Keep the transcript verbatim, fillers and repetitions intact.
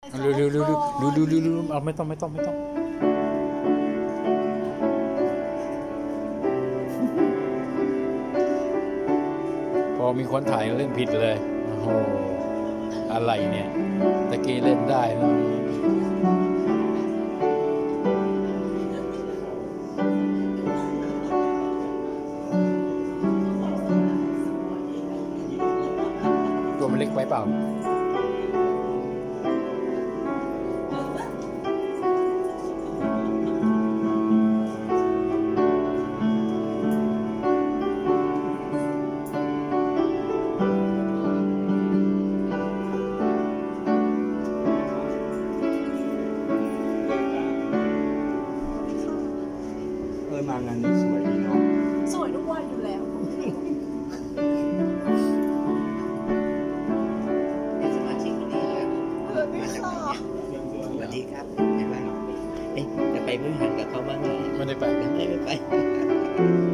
เร็วเร็วเร็วเร็วดูดูดูดูเอาไม่ต้องไม่ต้องไม่ต้องพอมีคนถ่ายเล่นผิดเลยโอ้โหอะไรเนี่ยตะกี้เล่นได้นะตัวมันเล็กไปเปล่ามางานนี้สวยดีเนาะสวยทุกวันอยู่แล้วเป็นสมาชิกคนนี้ครับเออไม่ค่ะสวัสดีครับเห็นไหมเอ๊ะจะไปบริหารกับเขาบ้างไหมไม่ได้ไปไม่ไม่ไป